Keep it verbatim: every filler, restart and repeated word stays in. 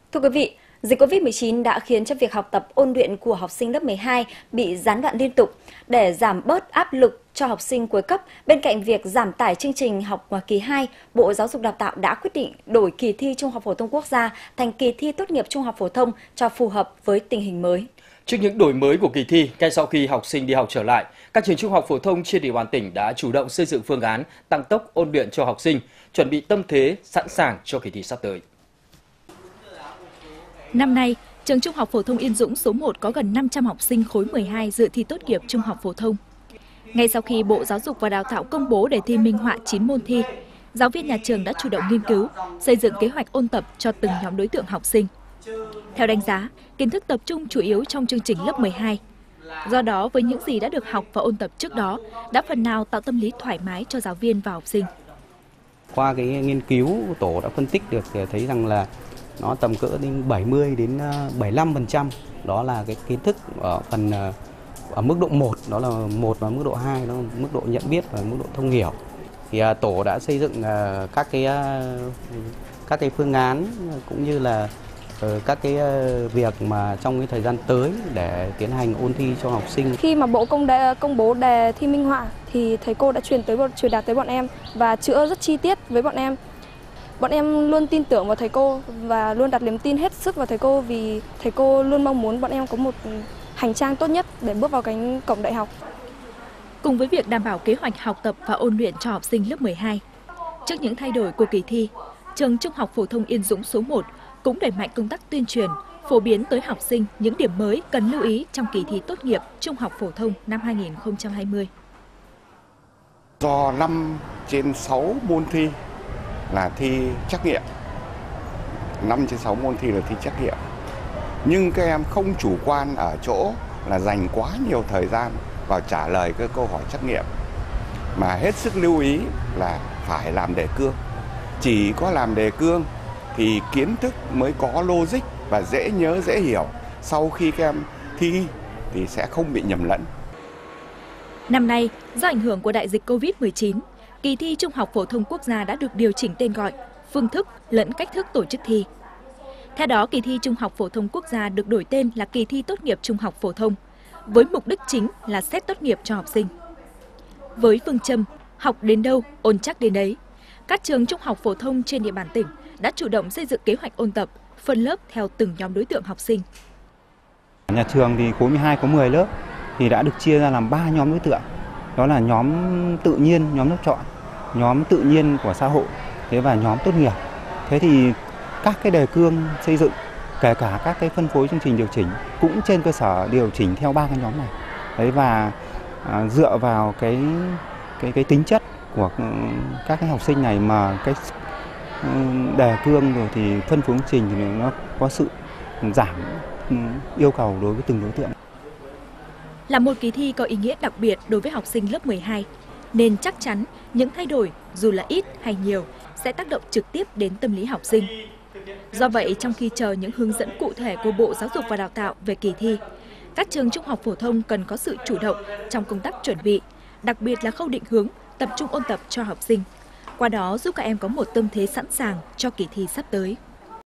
Thưa quý vị, dịch Covid mười chín đã khiến cho việc học tập ôn luyện của học sinh lớp mười hai bị gián đoạn liên tục. Để giảm bớt áp lực cho học sinh cuối cấp, bên cạnh việc giảm tải chương trình học kỳ hai, Bộ Giáo dục Đào tạo đã quyết định đổi kỳ thi Trung học phổ thông quốc gia thành kỳ thi tốt nghiệp trung học phổ thông cho phù hợp với tình hình mới. Trước những đổi mới của kỳ thi, ngay sau khi học sinh đi học trở lại, các trường trung học phổ thông trên địa bàn tỉnh đã chủ động xây dựng phương án tăng tốc ôn luyện cho học sinh, chuẩn bị tâm thế sẵn sàng cho kỳ thi sắp tới. Năm nay, trường Trung học phổ thông Yên Dũng số một có gần năm trăm học sinh khối mười hai dự thi tốt nghiệp trung học phổ thông. Ngay sau khi Bộ Giáo dục và Đào tạo công bố đề thi minh họa chín môn thi, giáo viên nhà trường đã chủ động nghiên cứu, xây dựng kế hoạch ôn tập cho từng nhóm đối tượng học sinh. Theo đánh giá, kiến thức tập trung chủ yếu trong chương trình lớp mười hai. Do đó, với những gì đã được học và ôn tập trước đó, đã phần nào tạo tâm lý thoải mái cho giáo viên và học sinh. Qua cái nghiên cứu, tổ đã phân tích được thấy rằng là nó tầm cỡ đến bảy mươi đến bảy mươi lăm phần trăm, đó là cái kiến thức ở phần ở mức độ một, đó là một và mức độ hai, đó là mức độ nhận biết và mức độ thông hiểu. Thì tổ đã xây dựng các cái các cái phương án cũng như là các cái việc mà trong cái thời gian tới để tiến hành ôn thi cho học sinh. Khi mà Bộ công đề, công bố đề thi minh họa thì thầy cô đã truyền tới truyền đạt tới bọn em và chữa rất chi tiết với bọn em. Bọn em luôn tin tưởng vào thầy cô và luôn đặt niềm tin hết sức vào thầy cô vì thầy cô luôn mong muốn bọn em có một hành trang tốt nhất để bước vào cánh cổng đại học. Cùng với việc đảm bảo kế hoạch học tập và ôn luyện cho học sinh lớp mười hai, trước những thay đổi của kỳ thi, trường Trung học phổ thông Yên Dũng số một cũng đẩy mạnh công tác tuyên truyền, phổ biến tới học sinh những điểm mới cần lưu ý trong kỳ thi tốt nghiệp trung học phổ thông năm hai nghìn không trăm hai mươi. Do năm trên sáu môn thi là thi trắc nghiệm, năm trên sáu môn thi là thi trắc nghiệm. Nhưng các em không chủ quan ở chỗ là dành quá nhiều thời gian vào trả lời các câu hỏi trắc nghiệm, mà hết sức lưu ý là phải làm đề cương. Chỉ có làm đề cương thì kiến thức mới có logic và dễ nhớ, dễ hiểu. Sau khi các em thi thì sẽ không bị nhầm lẫn. Năm nay, do ảnh hưởng của đại dịch Covid mười chín, kỳ thi Trung học phổ thông quốc gia đã được điều chỉnh tên gọi, phương thức lẫn cách thức tổ chức thi. Theo đó, kỳ thi Trung học phổ thông quốc gia được đổi tên là kỳ thi tốt nghiệp trung học phổ thông, với mục đích chính là xét tốt nghiệp cho học sinh. Với phương châm học đến đâu, ôn chắc đến đấy, các trường trung học phổ thông trên địa bàn tỉnh đã chủ động xây dựng kế hoạch ôn tập, phân lớp theo từng nhóm đối tượng học sinh. Nhà trường thì khối mười hai có mười lớp thì đã được chia ra làm ba nhóm đối tượng. Đó là nhóm tự nhiên, nhóm lớp chọn, nhóm tự nhiên của xã hội, thế và nhóm tốt nghiệp. Thế thì các cái đề cương xây dựng, kể cả các cái phân phối chương trình điều chỉnh cũng trên cơ sở điều chỉnh theo ba cái nhóm này. Đấy, và à, dựa vào cái cái cái tính chất của các cái học sinh này mà cái đề cương rồi thì phân phối chương trình thì nó có sự giảm yêu cầu đối với từng đối tượng. Là một kỳ thi có ý nghĩa đặc biệt đối với học sinh lớp mười hai, nên chắc chắn những thay đổi dù là ít hay nhiều sẽ tác động trực tiếp đến tâm lý học sinh. Do vậy, trong khi chờ những hướng dẫn cụ thể của Bộ Giáo dục và Đào tạo về kỳ thi, các trường trung học phổ thông cần có sự chủ động trong công tác chuẩn bị, đặc biệt là khâu định hướng, tập trung ôn tập cho học sinh. Qua đó giúp các em có một tâm thế sẵn sàng cho kỳ thi sắp tới.